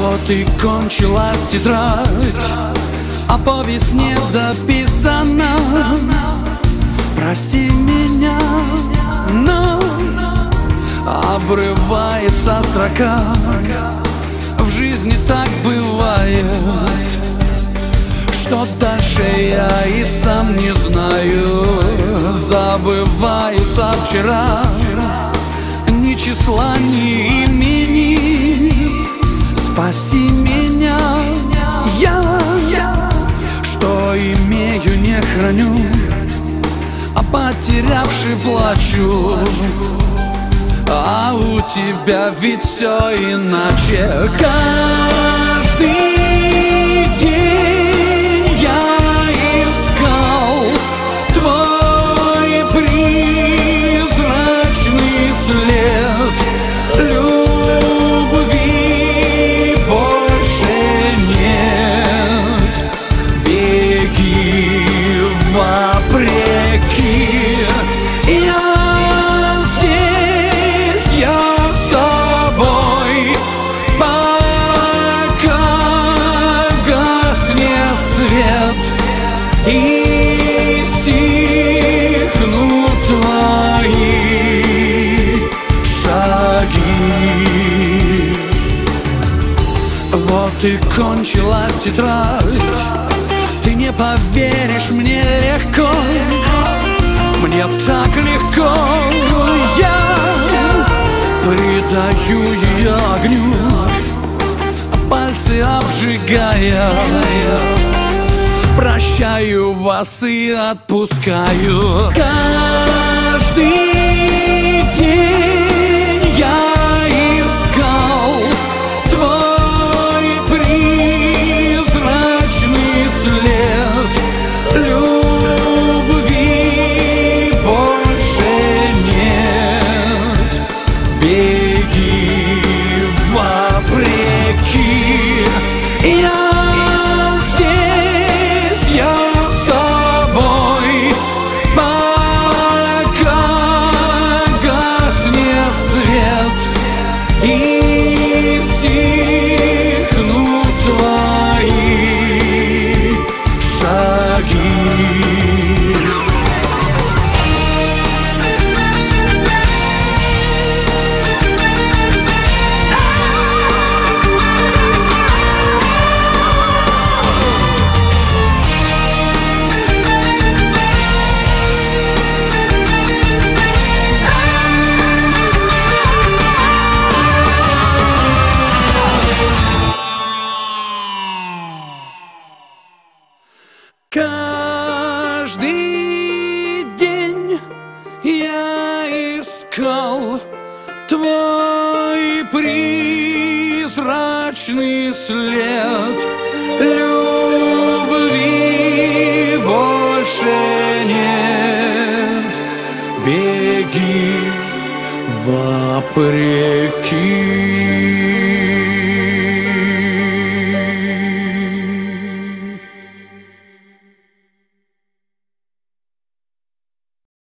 Вот и кончилась тетрадь, а повесть не дописана. Прости меня, но обрывается строка. В жизни так бывает, что дальше я и сам не знаю. Забываются вчера, ни числа, ни имени. Спаси меня, я что имею, не храню, а потерявший плачу. А у тебя ведь все иначе. Каждый день я искал твой призрачный след. Любви больше нет. Беги вопреки. И стихнут твои шаги. Вот и кончилась тетрадь. Ты не поверишь, мне легко, мне так легко. Я придаю ее огню, пальцы обжигая. Прощаю вас и отпускаю. Каждый день я искал твой призрачный след. Любви больше нет. Беги вопреки. И стихнут твои шаги. Каждый день я искал твой призрачный след. Любви больше нет. Беги вопреки.